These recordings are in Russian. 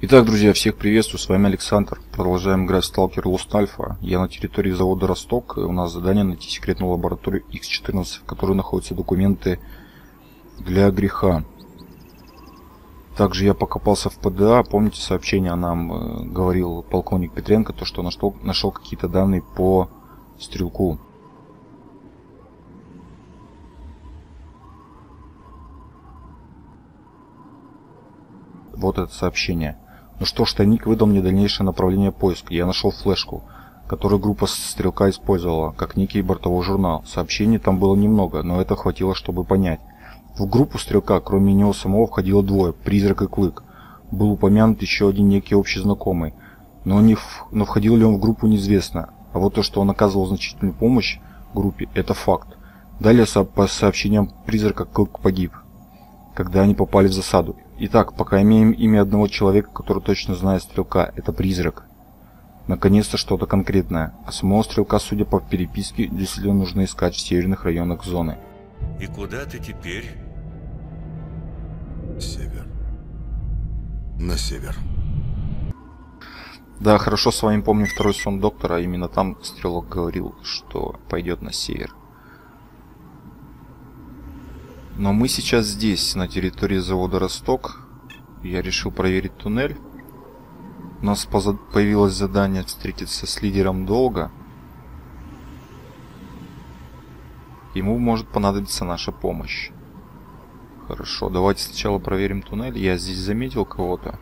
Итак, друзья, всех приветствую, с вами Александр. Продолжаем играть в Stalker Lost Alpha. Я на территории завода Росток, и у нас задание найти секретную лабораторию X14, в которой находятся документы для греха. Также я покопался в ПДА, помните сообщение нам говорил полковник Петренко, то что нашел какие-то данные по стрелку. Вот это сообщение. Ну что ж, тайник выдал мне дальнейшее направление поиска. Я нашел флешку, которую группа стрелка использовала, как некий бортовой журнал. Сообщений там было немного, но это хватило, чтобы понять. В группу стрелка, кроме него самого, входило двое, Призрак и Клык. Был упомянут еще один некий общий знакомый, но входил ли он в группу, неизвестно. А вот то, что он оказывал значительную помощь группе, это факт. Далее, по сообщениям Призрака, Клык погиб, когда они попали в засаду. Итак, пока имеем имя одного человека, который точно знает стрелка, это Призрак. Наконец-то что-то конкретное. А самого стрелка, судя по переписке, действительно нужно искать в северных районах зоны. И куда ты теперь? Север. На север. Да, хорошо с вами помню второй сон доктора, именно там стрелок говорил, что пойдет на север. Но мы сейчас здесь, на территории завода Росток. Я решил проверить туннель. У нас появилось задание встретиться с лидером долга. Ему может понадобиться наша помощь. Хорошо, давайте сначала проверим туннель. Я здесь заметил кого-то.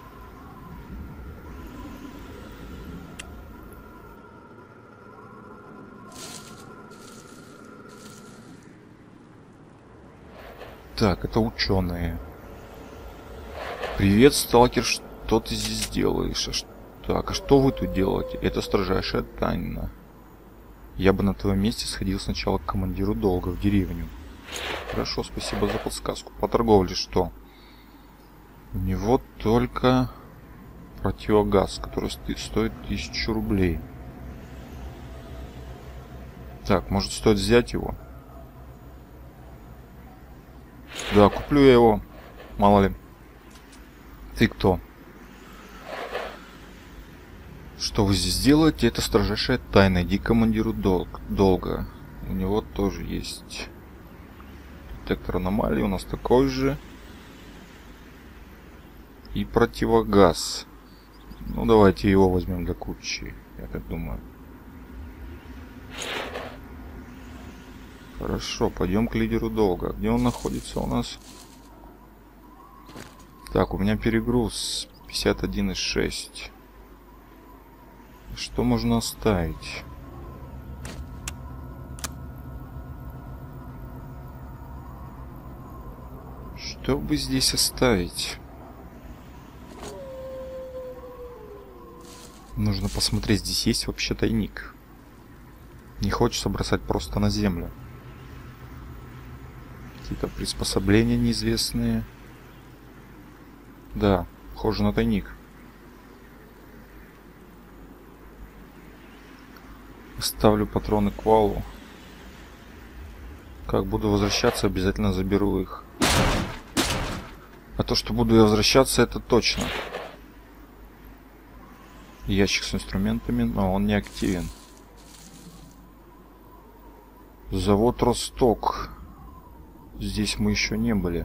Так, это ученые. Привет, сталкер, что ты здесь делаешь? Так, а что вы тут делаете? Это строжайшая тайна. Я бы на твоем месте сходил сначала к командиру долга в деревню. Хорошо, спасибо за подсказку. По торговле что? У него только противогаз, который стоит 1000 рублей. Так, может стоит взять его? Да, куплю я его. Мало ли. Ты кто? Что вы здесь делаете? Это строжайшая тайна. Иди к командиру долга. У него тоже есть детектор аномалий. У нас такой же. И противогаз. Ну, давайте его возьмем для кучи. Я так думаю. Хорошо, пойдем к лидеру долга. Где он находится у нас? Так, у меня перегруз 51,6. Что можно оставить? Что бы здесь оставить? Нужно посмотреть, здесь есть вообще тайник. Не хочется бросать просто на землю. Какие-то приспособления неизвестные. Да, похоже на тайник. Оставлю патроны к валу. Как буду возвращаться, обязательно заберу их. А то, что буду я возвращаться, это точно. Ящик с инструментами, но он не активен. Завод Росток. Здесь мы еще не были.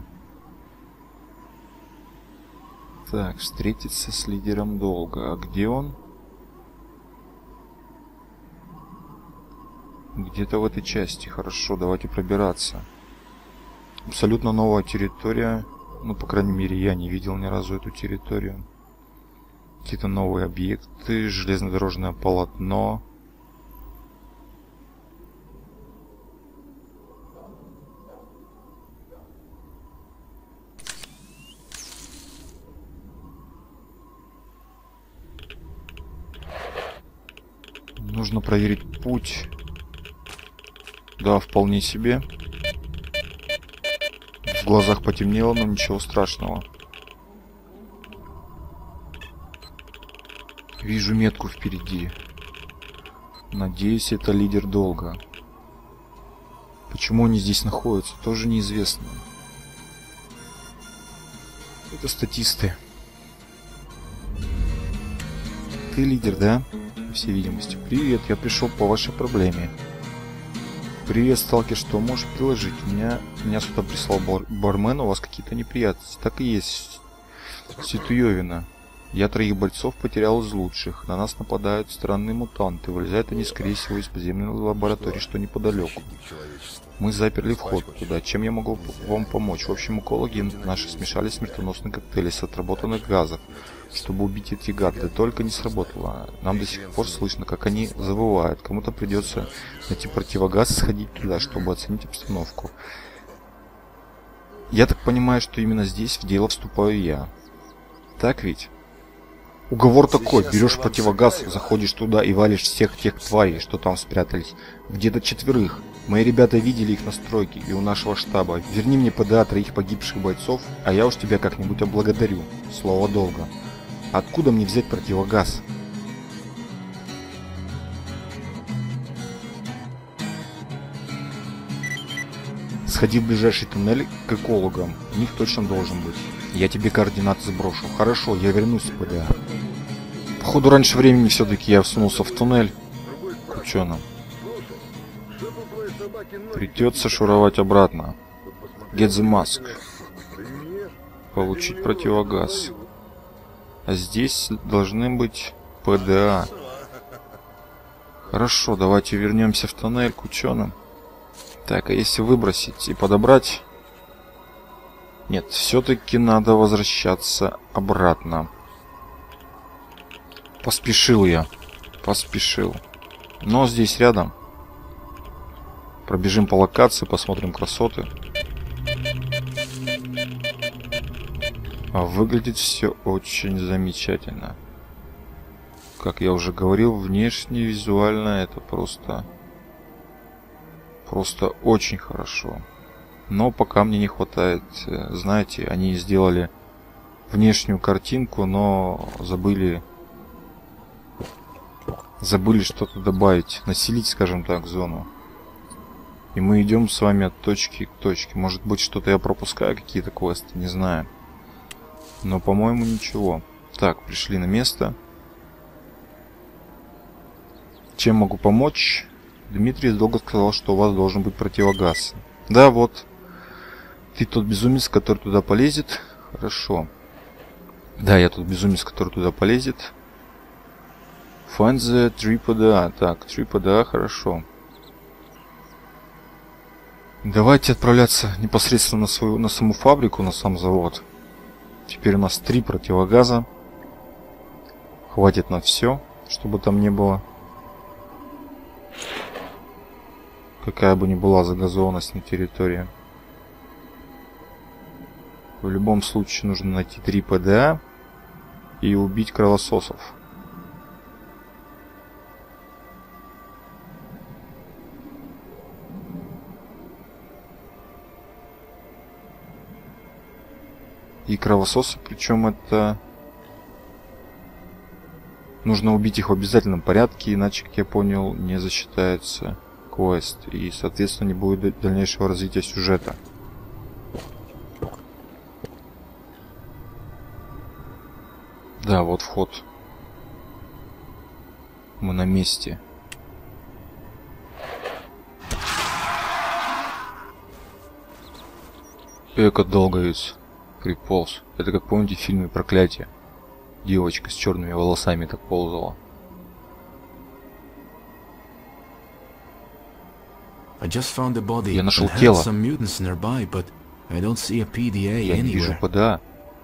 Так, встретиться с лидером долга. А где он? Где-то в этой части. Хорошо, давайте пробираться. Абсолютно новая территория. Ну, по крайней мере, я не видел ни разу эту территорию. Какие-то новые объекты. Железнодорожное полотно. Нужно проверить путь. Да, вполне себе. В глазах потемнело, но ничего страшного. Вижу метку впереди. Надеюсь, это лидер долга. Почему они здесь находятся, тоже неизвестно. Это статисты. ты лидер, да? По всей видимости. Привет, я пришел по вашей проблеме. Привет, сталкер, что можешь предложить? Меня сюда прислал бармен, у вас какие-то неприятности. Так и есть. Ситуевина. Я 3 бойцов потерял из лучших. На нас нападают странные мутанты. Вылезают они, скорее всего, из подземной лаборатории, что неподалеку. Мы заперли вход туда. Чем я могу вам помочь? В общем, экологи наши смешали смертоносные коктейли с отработанных газов, чтобы убить эти гады. Да только не сработало. Нам до сих пор слышно, как они завывают. Кому-то придется найти противогаз и сходить туда, чтобы оценить обстановку. Я так понимаю, что именно здесь в дело вступаю я. Так ведь? Уговор такой: берешь противогаз, заходишь туда и валишь всех тех тварей, что там спрятались. Где-то 4. Мои ребята видели их на стройке и у нашего штаба. Верни мне ПДА 3 погибших бойцов, а я уж тебя как-нибудь облагодарю. Слово долга. Откуда мне взять противогаз? Сходи в ближайший туннель к экологам. У них точно должен быть. Я тебе координаты сброшу. Хорошо, я вернусь с ПДА. Походу, раньше времени все-таки я всунулся в туннель. Ученым. Придется шуровать обратно. Get the mask. Получить противогаз. А здесь должны быть ПДА. Хорошо, давайте вернемся в туннель к ученым. Так, а если выбросить и подобрать? Нет, все-таки надо возвращаться обратно. Поспешил я. Поспешил. Но здесь рядом. Пробежим по локации, посмотрим красоты. А выглядит все очень замечательно. Как я уже говорил, внешне, визуально это просто очень хорошо. Но пока мне не хватает, знаете, они сделали внешнюю картинку, но забыли что-то добавить, населить, скажем так, зону. И мы идем с вами от точки к точке. Может быть, что-то я пропускаю, какие-то квесты, не знаю. Но, по-моему, ничего. Так, пришли на место. Чем могу помочь? Дмитрий долго сказал, что у вас должен быть противогаз. Да, вот. Ты тот безумец, который туда полезет? Хорошо. Да, я тот безумец, который туда полезет. Find the 3 PDA. Так, 3 PDA, хорошо. Давайте отправляться непосредственно на саму фабрику, на сам завод. Теперь у нас 3 противогаза. Хватит на все, чтобы там не было. Какая бы ни была загазованность на территории. В любом случае нужно найти 3 ПДА и убить кровососов. И кровососы, причем это... Нужно убить их в обязательном порядке, иначе, как я понял, не засчитается квест. И, соответственно, не будет дальнейшего развития сюжета. Да, вот вход. Мы на месте. Эко долговец приполз. Это, как помните, в фильме «Проклятие». Девочка с черными волосами так ползала. Я нашел тело. Я не вижу ПДА.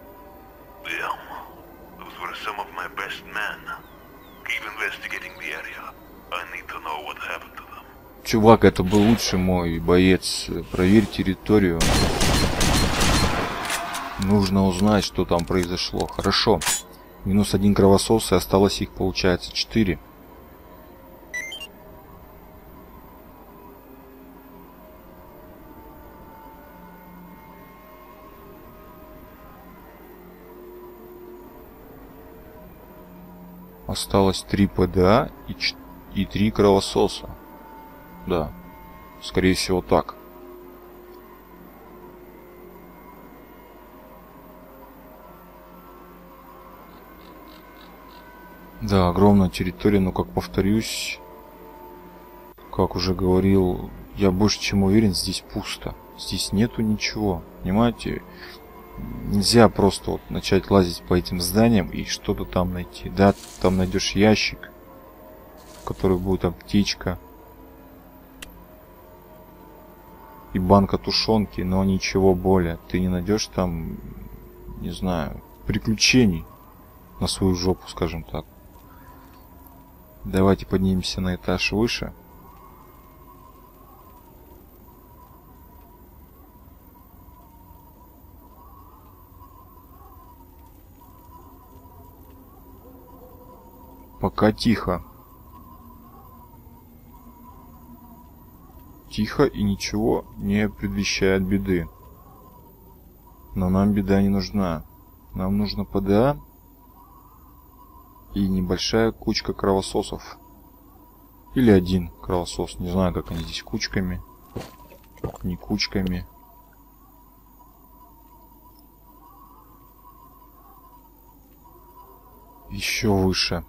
Чувак, это был лучший мой боец. Проверь территорию. Нужно узнать, что там произошло. Хорошо. Минус 1 кровосос, и осталось их, получается, 4. Осталось 3 ПДА и 3 кровососа. Да, скорее всего так. Да, огромная территория, но, как повторюсь, как уже говорил, я больше чем уверен, здесь пусто. Здесь нету ничего, понимаете? Нельзя просто вот начать лазить по этим зданиям и что-то там найти. Да, там найдешь ящик, в который будет аптечка и банка тушенки, но ничего более. Ты не найдешь там, не знаю, приключений на свою жопу, скажем так. Давайте поднимемся на этаж выше. Пока тихо. Тихо и ничего не предвещает беды. Но нам беда не нужна. Нам нужно ПДА и небольшая кучка кровососов. Или один кровосос. Не знаю, как они здесь кучками. Не кучками. Еще выше.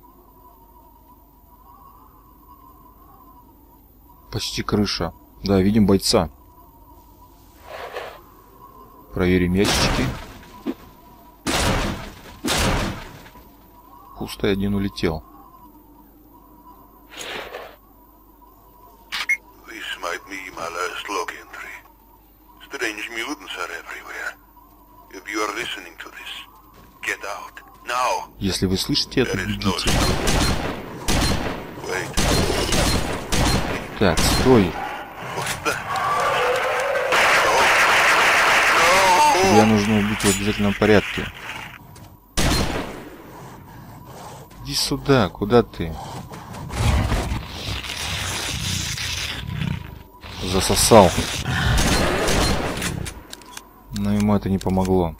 Почти крыша. Да, видим бойца. Проверим ящички. Пусто, один улетел. This might be my last log entry. Strange mutants are everywhere. If you are listening to this, get out. Now. Если вы слышите это, There is no бегите. Wait. Так, стой. What's that? Тебя нужно убить в обязательном порядке. Иди сюда, куда ты? Засосал. Но ему это не помогло.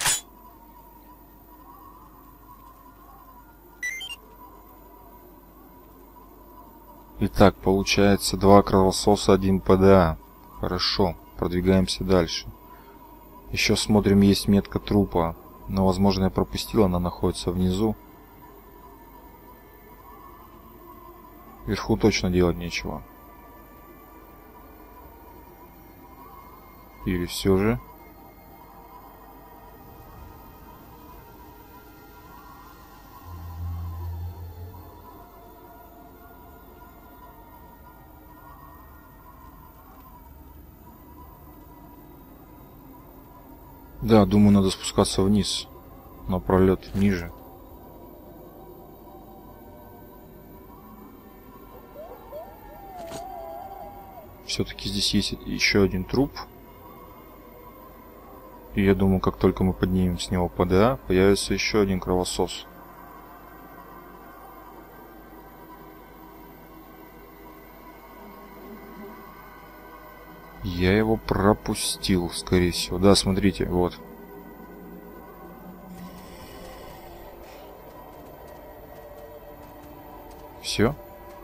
Итак, получается 2 кровососа, 1 ПДА. Хорошо, продвигаемся дальше. Еще смотрим, есть метка трупа. Но, возможно, я пропустил, она находится внизу. Вверху точно делать нечего. Или все же? Да, думаю, надо спускаться вниз. На пролет ниже. Все-таки здесь есть еще один труп. И я думаю, как только мы поднимем с него ПДА, появится еще один кровосос. Я его пропустил, скорее всего. Да, смотрите, вот. Все.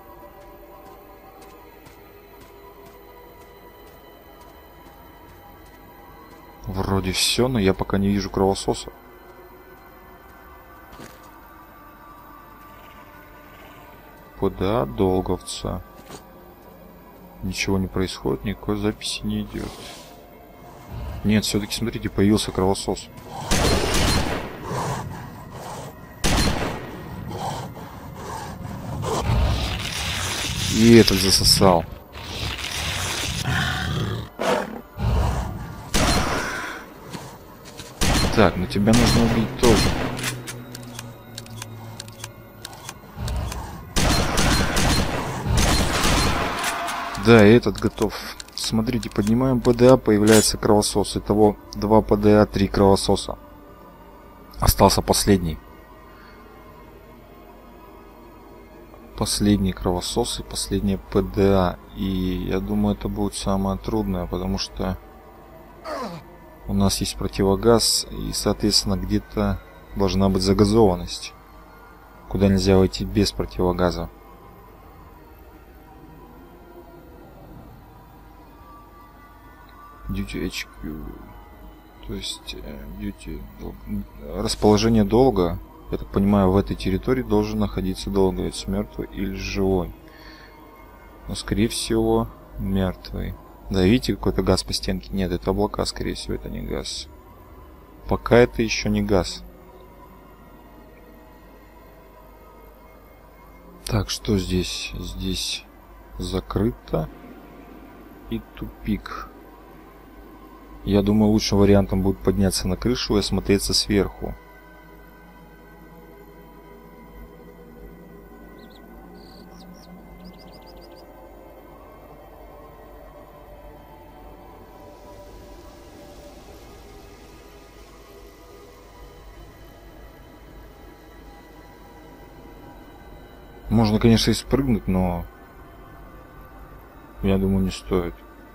Вроде все, но я пока не вижу кровососа. ПДА долговца. Ничего не происходит, никакой записи не идет. Нет, все-таки, смотрите, появился кровосос. И этот засосал. Так, но тебя нужно убить тоже. Да, и этот готов. Смотрите, поднимаем ПДА, появляется кровосос. Итого 2 ПДА, 3 кровососа. Остался последний. Последний кровосос и последняя ПДА. И я думаю, это будет самое трудное, потому что у нас есть противогаз, и, соответственно, где-то должна быть загазованность, куда нельзя войти без противогаза. Duty HQ. То есть duty, расположение долга Я так понимаю, в этой территории должен находиться долговец, мертвый или живой. Но, скорее всего, мертвый. Да, видите, какой-то газ по стенке? Нет, это облака, скорее всего, это не газ. Пока это еще не газ. Так, что здесь? Здесь закрыто. И тупик. Я думаю, лучшим вариантом будет подняться на крышу и осмотреться сверху. Можно, конечно, и спрыгнуть, но я думаю, не стоит.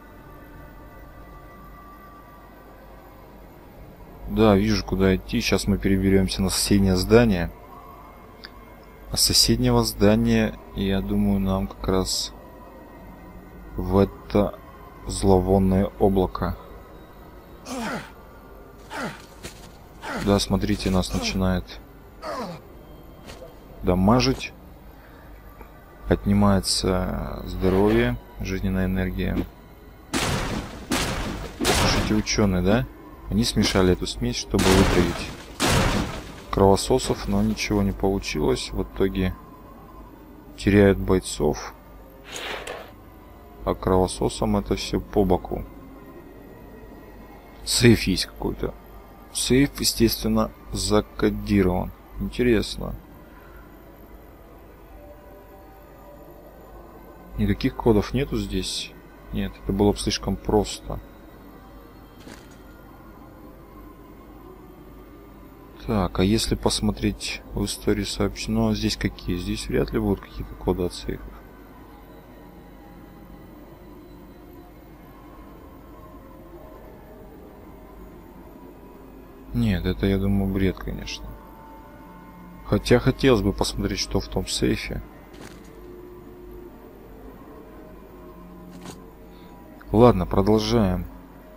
Да, вижу, куда идти. Сейчас мы переберемся на соседнее здание. А с соседнего здания, я думаю, нам как раз в это зловонное облако. Да, смотрите, нас начинает дамажить. Отнимается здоровье, жизненная энергия. Слушайте, ученые, да? Они смешали эту смесь, чтобы вытравить кровососов, но ничего не получилось. В итоге теряют бойцов, а кровососам это все по боку. Сейф есть какой-то. Сейф, естественно, закодирован. Интересно. Никаких кодов нету здесь. Нет, это было бы слишком просто. Так, а если посмотреть в истории сообщено, здесь какие? Здесь вряд ли будут какие-то коды от сейфов. Нет, это, я думаю, бред, конечно. Хотя хотелось бы посмотреть, что в том сейфе. Ладно, продолжаем.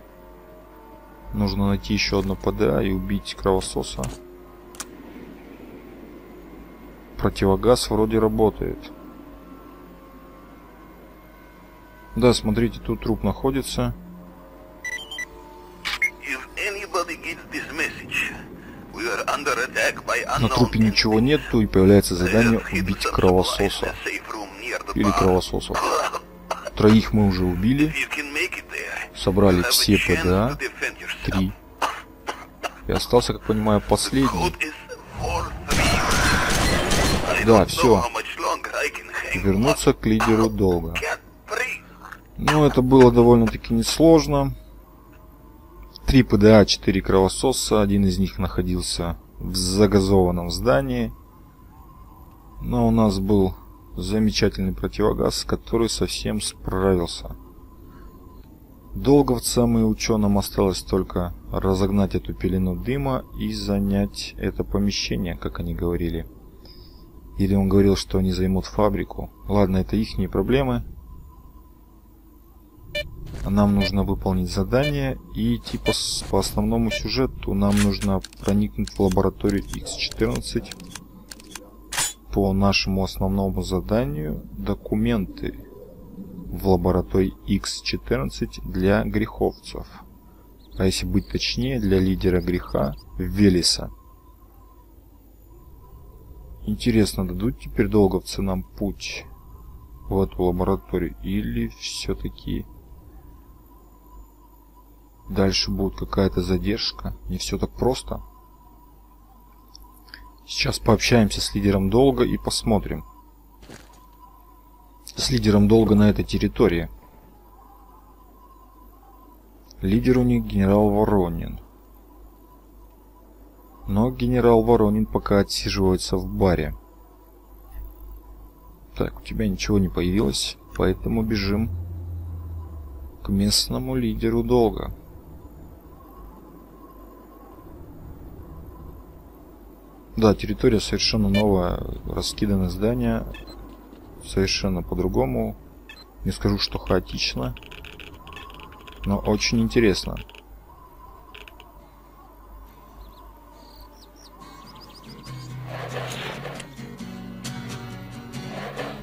Нужно найти еще одно ПДА и убить кровососа. Противогаз вроде работает. Да, смотрите, тут труп находится. На трупе ничего нету, и появляется задание убить кровососа. Или кровососов. Троих мы уже убили. Собрали все ПДА. 3. И остался, как понимаю, последний. Да, все. Вернуться к лидеру долга. Ну, это было довольно-таки несложно. 3 ПДА, 4 кровососа. Один из них находился в загазованном здании. Но у нас был замечательный противогаз, который совсем справился. Долговцам и ученым осталось только разогнать эту пелену дыма и занять это помещение, как они говорили. Или он говорил, что они займут фабрику. Ладно, это ихние проблемы. Нам нужно выполнить задание и типа по основному сюжету нам нужно проникнуть в лабораторию X14. По нашему основному заданию документы в лаборатории X14 для греховцев. А если быть точнее, для лидера греха Велеса. Интересно, дадут теперь долговцы нам путь в эту лабораторию? Или все-таки дальше будет какая-то задержка? Не все так просто. Сейчас пообщаемся с лидером долга и посмотрим. С лидером долга на этой территории. Лидер у них генерал Воронин. Но генерал Воронин пока отсиживается в баре. Так, у тебя ничего не появилось, поэтому бежим к местному лидеру долга. Да, территория совершенно новая, раскиданы здания совершенно по-другому. Не скажу, что хаотично, но очень интересно.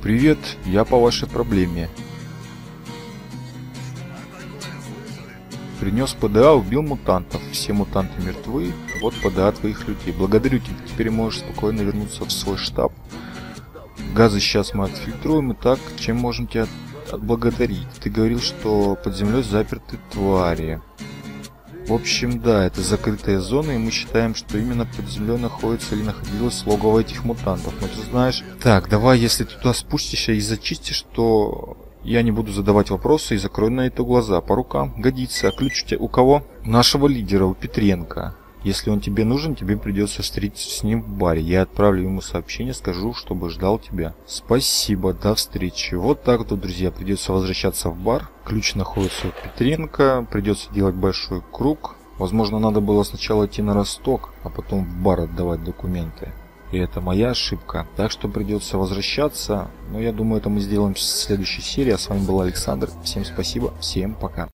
Привет, я по вашей проблеме. Принес ПДА, убил мутантов. Все мутанты мертвы. Вот ПДА твоих людей. Благодарю тебя. Теперь можешь спокойно вернуться в свой штаб. Газы сейчас мы отфильтруем. Итак, чем можем тебя отблагодарить? Ты говорил, что под землей заперты твари. В общем, да, это закрытая зона, и мы считаем, что именно под землей находится или находилось логово этих мутантов. Но ты знаешь... Так, давай, если ты туда спустишься и зачистишь, то я не буду задавать вопросы и закрою на это глаза. По рукам годится. А ключ у тебя у кого? У нашего лидера, у Петренко. Если он тебе нужен, тебе придется встретиться с ним в баре. Я отправлю ему сообщение, скажу, чтобы ждал тебя. Спасибо, до встречи. Вот так вот, друзья, придется возвращаться в бар. Ключ находится у Петренко. Придется делать большой круг. Возможно, надо было сначала идти на Росток, а потом в бар отдавать документы. И это моя ошибка. Так что придется возвращаться. Но я думаю, это мы сделаем в следующей серии. А с вами был Александр. Всем спасибо, всем пока.